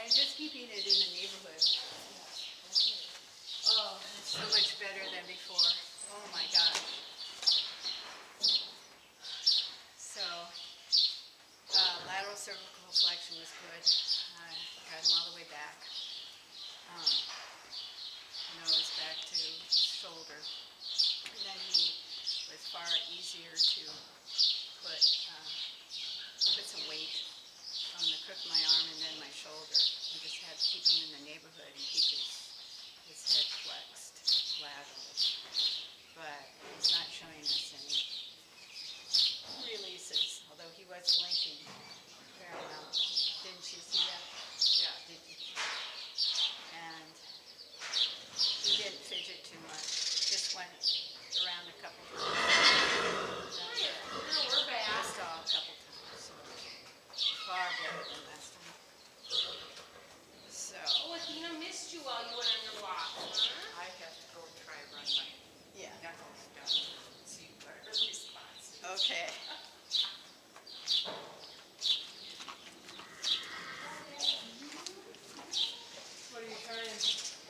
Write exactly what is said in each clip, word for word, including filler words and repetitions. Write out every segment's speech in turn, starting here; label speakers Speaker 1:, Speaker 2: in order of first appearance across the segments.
Speaker 1: and just keeping it in the neighborhood. Oh, it's so much better than before. Oh my gosh. So, uh, lateral cervical flexion was good. I got him all the way back. Um, nose back to shoulder. And then he was far easier to put, uh, put some weight on the crook of my arm and then my shoulder. I just had to keep him in the neighborhood and keep his, his head flexed laterally. But he's not showing us any releases, although he was blinking a fair amount. Didn't you see that? Yeah. Did you? And he didn't fidget too much. Just went around a couple of times.
Speaker 2: No, we're back.
Speaker 1: Just all a couple times. So far better than last time. So.
Speaker 2: Oh, Athena missed you while you went on your walk, huh?
Speaker 3: I have to go try and run my
Speaker 1: Yeah.
Speaker 3: knuckles down and see what her response is.
Speaker 1: Okay.
Speaker 2: What are you trying?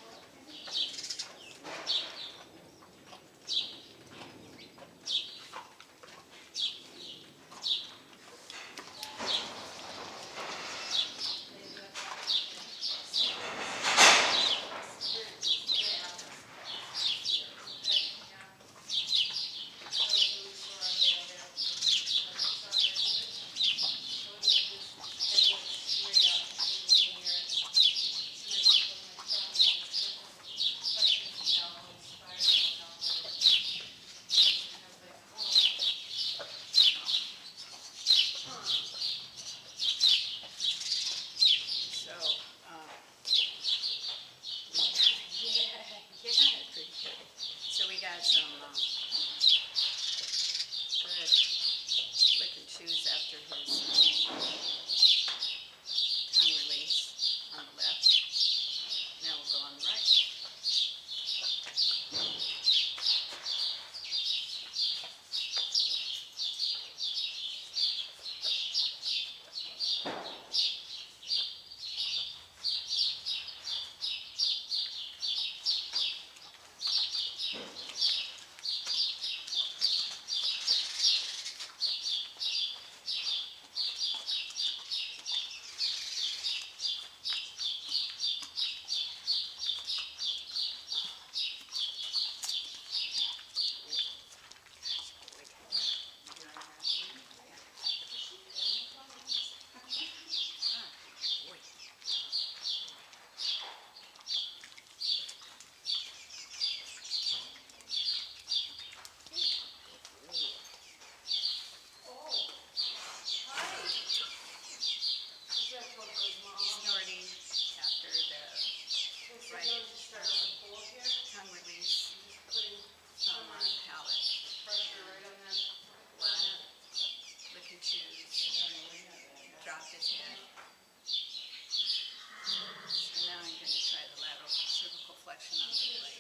Speaker 1: So, um, yeah, yeah, pretty good. So we got some um, good lick and chews after his tongue release on the left. Now we'll go on the right. Snorting after the right tongue release. Thumb on palate. Lick and chews. Dropped his head. So now I'm going to try the lateral cervical flexion on the right.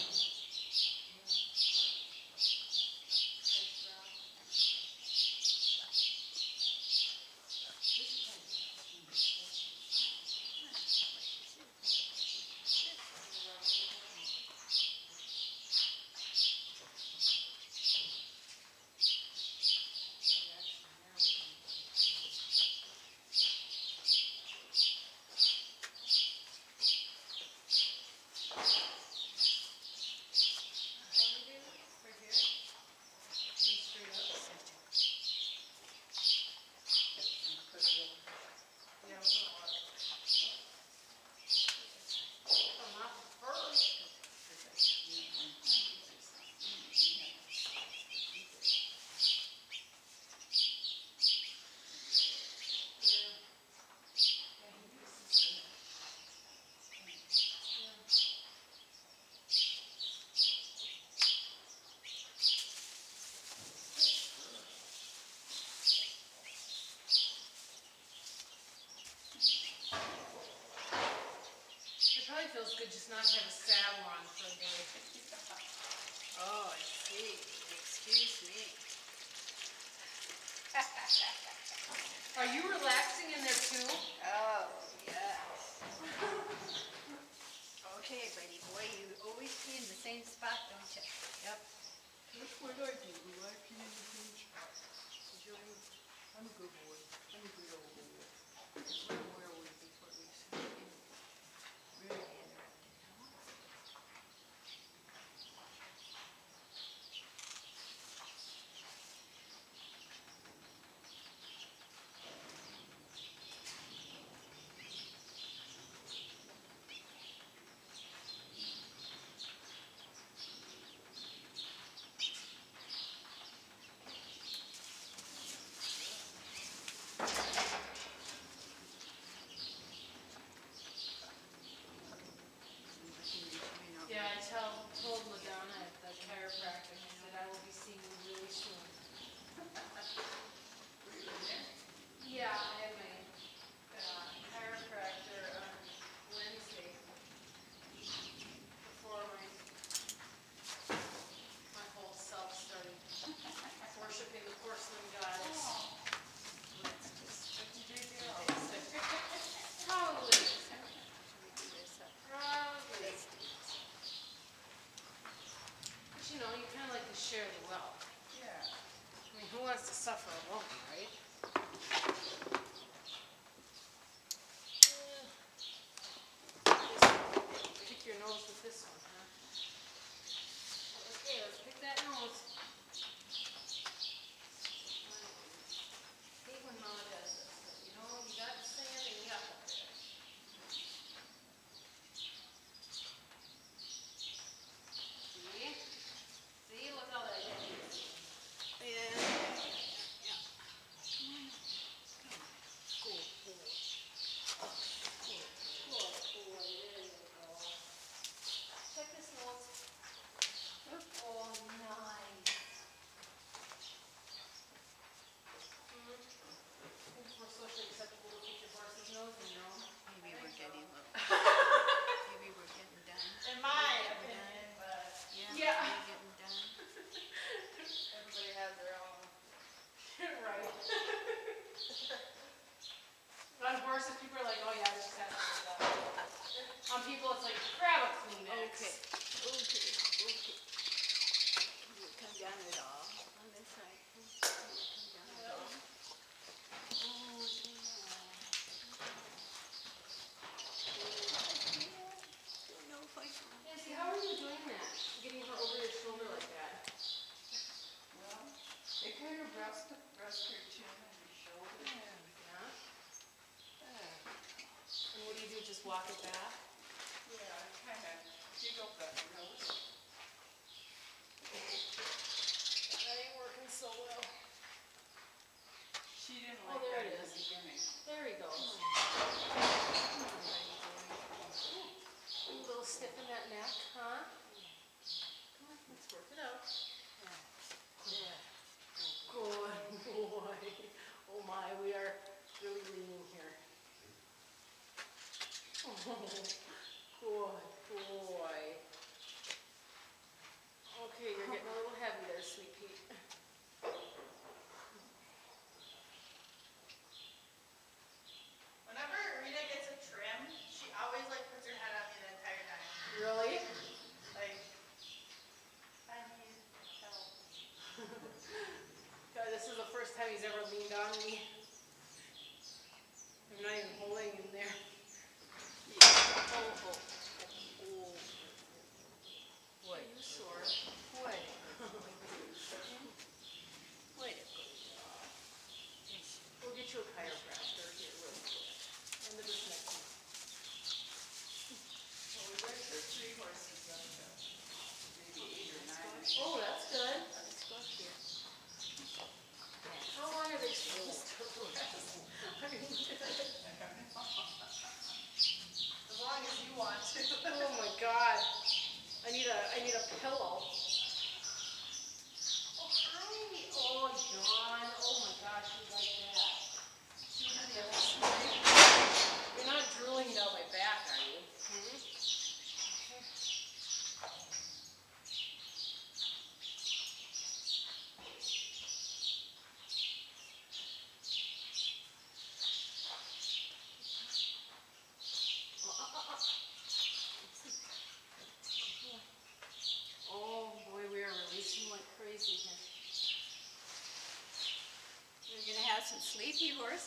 Speaker 2: Feels good just not to have a saddle on for a day.
Speaker 1: Oh, I see. Excuse me.
Speaker 2: Are you relaxing in there too?
Speaker 1: Oh, yes. Okay, buddy boy, you always pee in the same spot, don't you? Yep.
Speaker 4: That's what I do, I pee in the same spot. I'm a good boy. I'm a good old boy.
Speaker 1: Where were we before we started? Really interrupted, huh?
Speaker 2: Yeah, I tell, told Madonna at the chiropractor, I said, I will be seeing you really soon. Yeah, I have my uh, chiropractor on Wednesday before my, my whole self started worshiping the porcelain goddess. Probably, probably. But you know, you kind of like to share the wealth.
Speaker 4: Yeah.
Speaker 2: I mean, who wants to suffer alone, right? Pick your nose with this one, huh? Okay, let's pick that nose. I hate when Mama does this, but you know, you got the sand and yuck up there. See? See, look how that is.
Speaker 1: Yeah. Yeah. Come on. Come on. Good boy.
Speaker 2: Good boy, there you go. Check this nose. Oh, nice. Hmm? Think we're socially acceptable to pick your horse's nose and no?
Speaker 1: Maybe we're getting a little, maybe we're getting done.
Speaker 3: In my opinion, but
Speaker 1: Yeah,
Speaker 2: Yeah.
Speaker 1: we're getting done.
Speaker 3: everybody has their own.
Speaker 2: Right. On horses, people are like, oh yeah, this just has to be done. On people, it's like, grab a Kleenex.
Speaker 1: Okay, okay, okay. You come down at all on this side. You come down at all. Oh, yeah. Don't know if I can.
Speaker 2: Nancy, how are you doing that? Getting her over your shoulder like that?
Speaker 4: Well, it kind of rests, rests your chin and your shoulder.
Speaker 2: Yeah.
Speaker 4: Uh,
Speaker 2: And what do you do, just walk it back?
Speaker 4: yeah, kind of jiggle that nose.
Speaker 2: That ain't working so well.
Speaker 4: She didn't
Speaker 2: Oh,
Speaker 4: like
Speaker 2: there
Speaker 4: that
Speaker 2: it
Speaker 4: in the
Speaker 2: is.
Speaker 4: beginning.
Speaker 2: There he goes.
Speaker 1: Come on, buddy boy.
Speaker 2: A little stiff in that neck, huh? Come on, let's work it out.
Speaker 1: Yeah.
Speaker 2: Good boy. Oh my, we are really leaning here. Oh, good boy. Okay, you're getting a little heavy there, sweet Pete.
Speaker 3: Whenever Rita gets a trim, she always like puts her head on me the entire time.
Speaker 2: Really?
Speaker 3: Like, I need help.
Speaker 2: God, this is the first time he's ever leaned on me. I'm not even holding him there. Oh,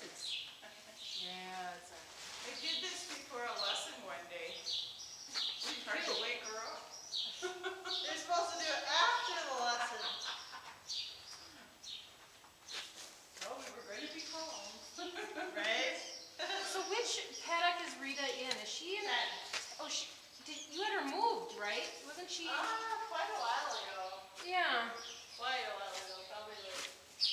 Speaker 1: horses.
Speaker 2: Yeah, it's a.
Speaker 3: I did this before a lesson one day. We tried to wake her up.
Speaker 5: You're supposed to do it after the lesson.
Speaker 4: Oh, we were ready to be calm.
Speaker 5: Right?
Speaker 2: So which paddock is Rita in? Is she in? Oh, she. Did you had her moved, right? Wasn't she?
Speaker 5: Ah, quite a while ago.
Speaker 2: Yeah.
Speaker 5: Quite a while ago, probably like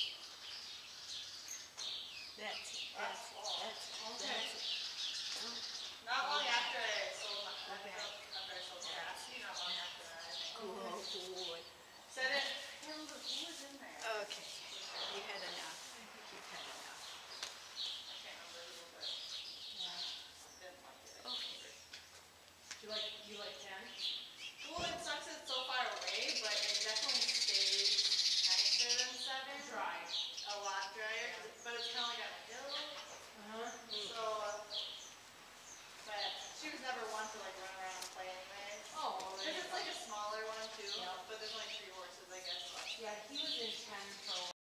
Speaker 1: That's,
Speaker 5: last
Speaker 1: that's,
Speaker 5: fall.
Speaker 1: that's,
Speaker 2: Okay.
Speaker 1: that's,
Speaker 5: Not long after I sold my,
Speaker 1: Okay.
Speaker 5: after I sold Cassie, not long after that, I think.
Speaker 1: oh boy.
Speaker 5: Said it, I can't remember who was in there.
Speaker 1: Okay, you had enough. I think you've had enough.
Speaker 5: I can't remember who, but didn't like it.
Speaker 1: Okay.
Speaker 2: You like you like ten?
Speaker 5: Well, it sucks it's so far away, but it definitely stays nicer than seven.
Speaker 2: Dry.
Speaker 5: A lot drier, 'cause it- but it's kind of like on a hill,
Speaker 2: Uh huh.
Speaker 5: so. But she was never one to like run around and play anyway.
Speaker 2: Oh, well,
Speaker 5: Cause
Speaker 2: there you
Speaker 5: it's
Speaker 2: go.
Speaker 5: like a smaller one too,
Speaker 2: Yeah.
Speaker 5: but there's only three horses, I guess. So.
Speaker 2: Yeah, he was